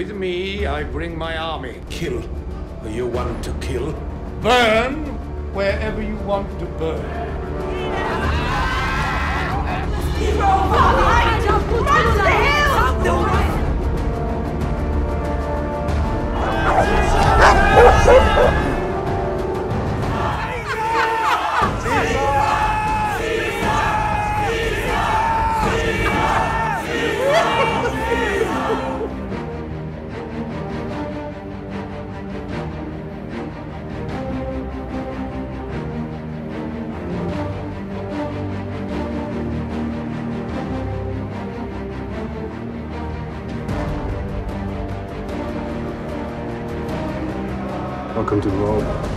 With me, I bring my army. Kill who you want to kill. Burn wherever you want to burn. Welcome to Rome.